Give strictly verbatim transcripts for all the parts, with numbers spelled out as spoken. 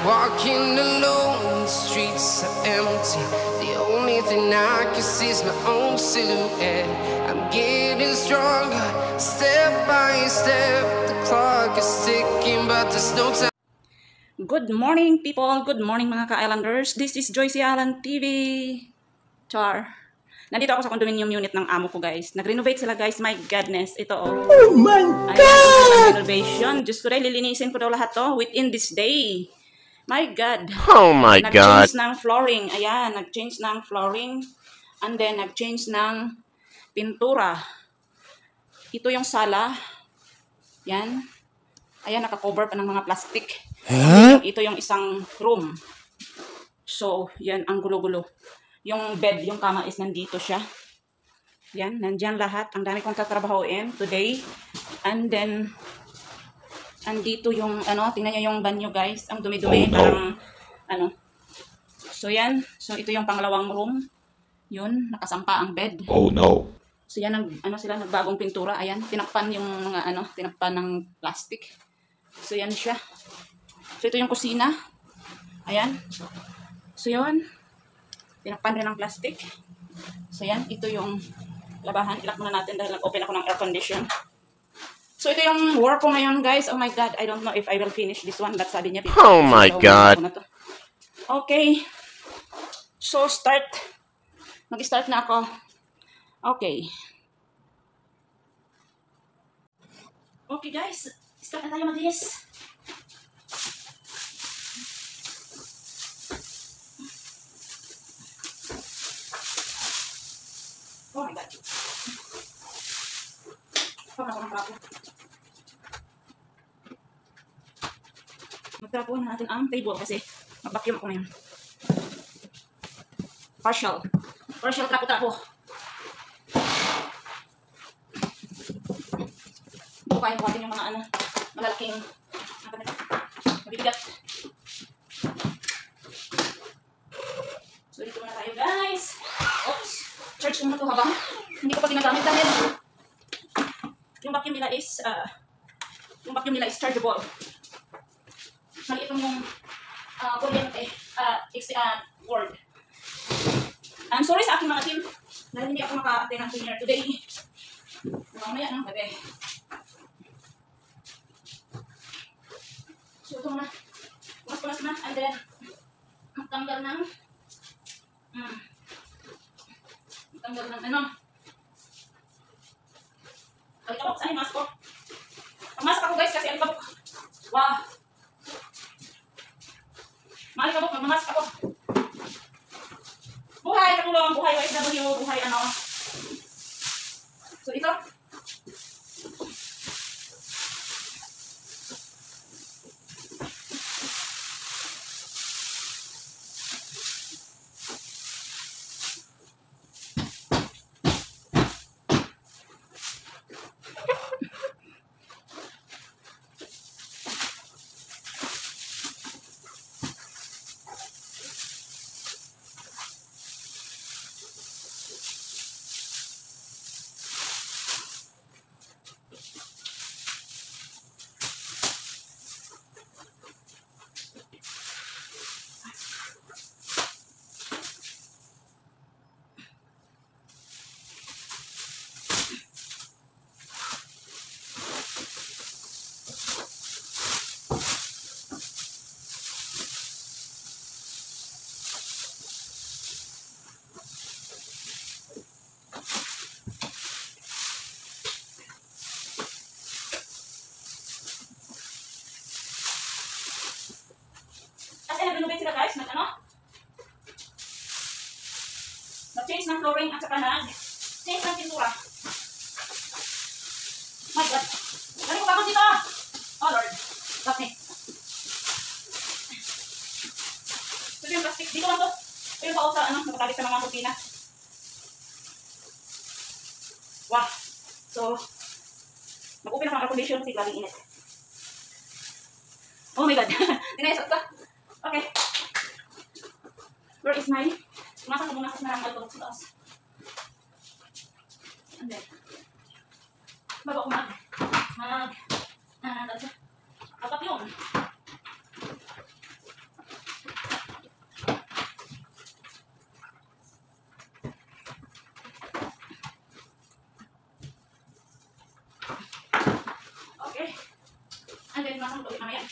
walking alone, the streets are empty. The only thing I can see is my own silhouette. I'm getting stronger, step by step. The clock is ticking, but there's no time. Good morning, people. Good morning, mga ka-islanders. This is Joyce Island T V. Char. Nandito ako sa condominium unit ng amo ko, guys. Nag-renovate sila, guys. My goodness. Ito, oh. Oh my God! Ayan, renovation. Diyos ko rin, lilinisin ko daw lahat to within this day. My God. Oh my God. Nag-change ng flooring. Ayan, nag-change ng flooring. And then, nag-change ng pintura. Ito yung sala. Yan. Ayan, naka-cover pa ng mga plastic. Huh? Ito yung isang room. So, yan, ang gulo-gulo. Yung bed, yung kama is nandito siya. Yan, nandyan lahat. Ang dami kong tatrabahoin today. And then, andito yung, ano, tingnan nyo yung banyo, guys. Ang dumi-dumi, oh, no. parang, ano. So, yan. So, ito yung pangalawang room. Yun, nakasampa ang bed. Oh, no. So, yan, nag, ano sila, nagbagong pintura. Ayan, tinakpan yung mga, ano, tinakpan ng plastic. So, yan siya. So, ito yung kusina. Ayan. So, yun. Tinakpan rin ng plastic. So, yan. Ito yung labahan. Ilak muna natin dahil nag-open ako ng air condition. So, ito yung work ko ngayon, guys. Oh my God. I don't know if I will finish this one. But sabi niya, oh my so, God. Okay. So, start. Mag-start na ako. Okay. Okay, guys. Start na tayo mag-yes. Oh my God. Pag ako ng trapo. Magtrapuhan na natin ang table kasi mag-vacuum ako ngayon. Partial. Partial trapo-trapo. Bukayin ko natin yung mga ano, malalaking mabibigat. So dito muna tayo, guys. Oops. Charge ko muna ito habang hindi ko pa ginagamit dahil yung vacuum nila is uh, yung vacuum nila is chargeable. Maliit yung uh, kuryente uh, uh, word. I'm sorry sa aking mga team dahil hindi ako maka-attend ng cleaner today. Mamaya ng gabi. So ito muna. Pumas-pumas na and then magtanggal ng mm, tanggal ng ano. Alikabok, saan yung mask ko? Pagmask ako, guys, kasi alikabok. Wow. Maalikabok, magmamask ako. Buhay, katulong, buhay Y S W, buhay ano. So, ito. Nag-renovate sila, guys, nag ano? Nag-change ng flooring at saka nag-change ng pintura. My God. Dali ko bakit dito? Oh Lord. Stop me. Ito yung plastic. Dito lang to. Ito yung pausa, ano, nakatalit sa mga kurtina. Wow. So, mag-open ako ng air condition kasi laging init. Oh my God. Dinayasot ka. Okay. Where is my... Pumasok ko muna kasi maraming alcohol sa taas. And then, bago ko mag... Mag... Ah, uh, kapag yun. Okay. And then, nasa ulit mamaya.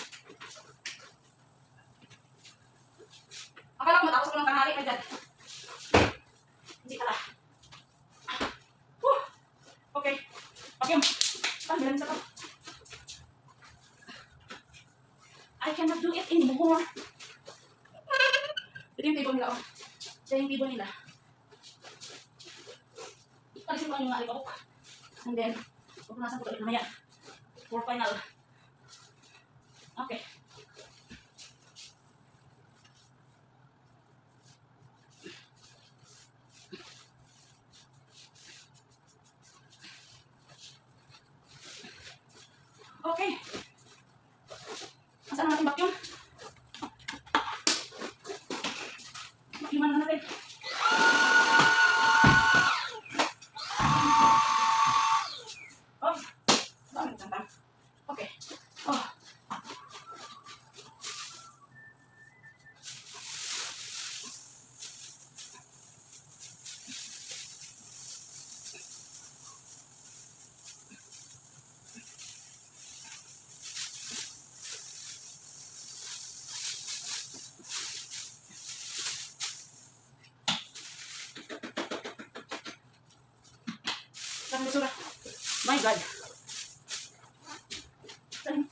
Akala ko matapos ko ng tanghali, my God. Hindi pala. Whew. Okay. Vacuum. Ah, meron isa pa. I cannot do it anymore. Ito yung table nila, oh. Ito yung table nila. Alisin ko yung mga alipabok. And then, pupunasan ko ulit namaya. For final. Okay. Okay. Nasaan natin vacuum? Vacuuman na natin. Oh, bakit tantang? Okay. Oh. Ang basura. My God. Saan?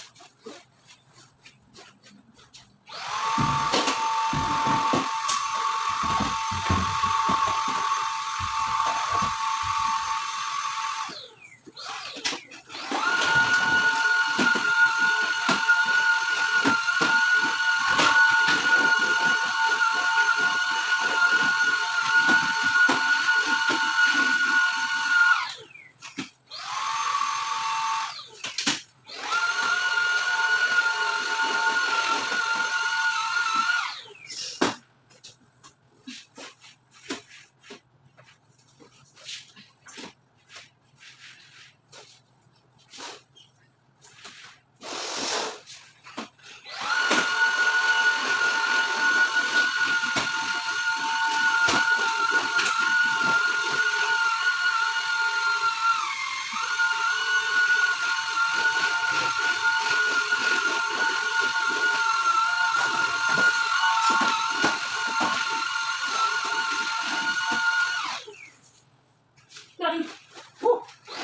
Grabe. Woo!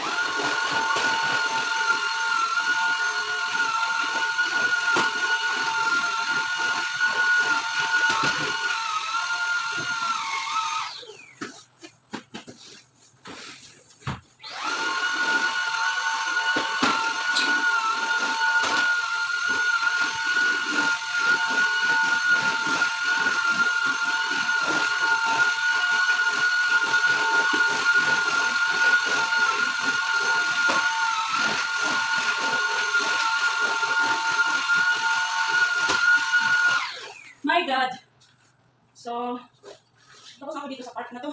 My God. So, tapos ako dito sa part na to.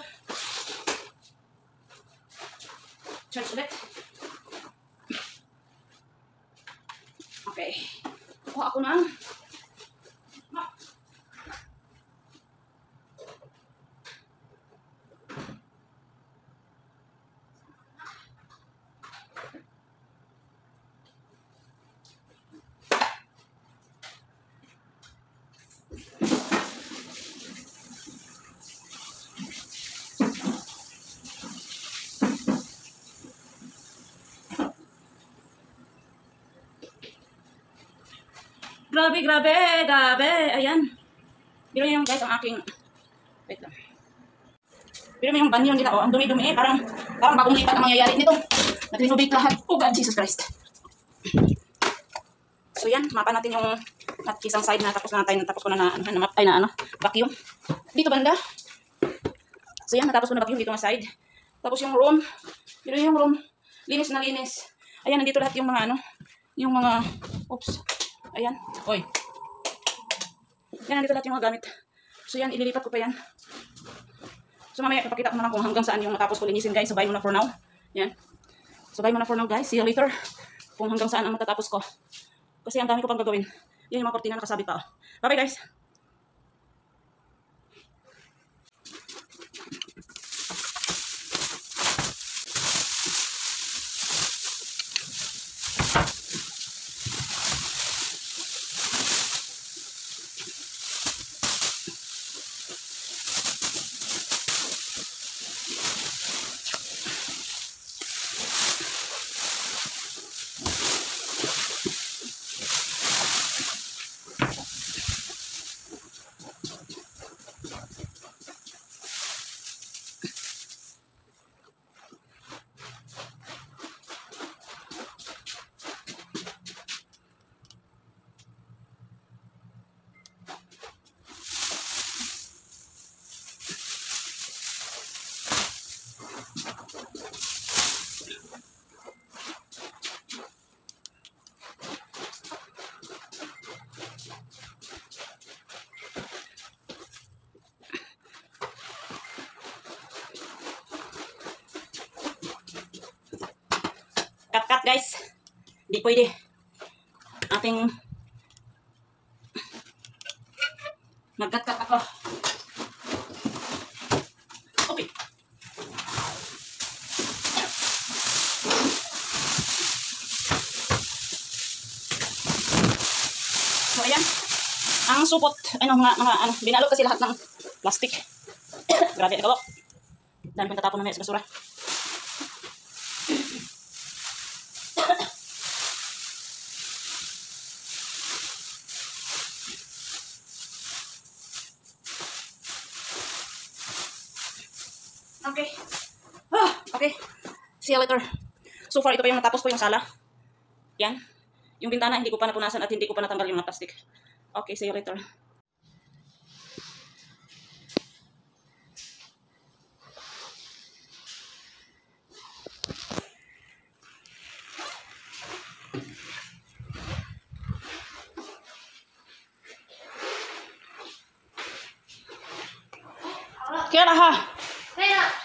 Charge ulit. Okay. Kuha ako ng map. Grabe, grabe, grabe. Ayan. Biro niyo yung guys ang aking... Wait lang. Biro mo yung banyo nila. Oh, ang dumi-dumi eh. Parang, parang bagong lipat ang mangyayari nito. Nag-renovate lahat. Oh God, Jesus Christ. So yan, mapa natin yung at isang side na tapos na tayo. Tapos ko na na, na, ay, na ano, vacuum. Dito banda. So yan, natapos ko na vacuum dito nga side. Tapos yung room. Biro yung room. Linis na linis. Ayan, nandito lahat yung mga ano. Yung mga... Oops. Ayan. Oy. Yan, nandito lahat yung mga gamit. So yan, ililipat ko pa yan. So mamaya, ipakita ko na lang kung hanggang saan yung matapos ko linisin guys. So bye muna for now. Yan. So bye muna for now guys. See you later. Kung hanggang saan ang matatapos ko. Kasi ang dami ko pang gagawin. Yan yung mga kortina nakasabit pa. Bye bye guys. mag-cut guys. Hindi pwede. Ating mag-cut-cut ako. Okay. So ayan. Ang supot, ano mga mga ano, binalot kasi lahat ng plastic. Grabe ito. Dan pun tatapon na sa basura. Okay. Ah, okay. See you later. So far, ito pa yung natapos ko yung sala. Yan. Yung bintana, hindi ko pa napunasan at hindi ko pa natanggal yung mga plastic. Okay, see you later. Kaya na ha. Kaya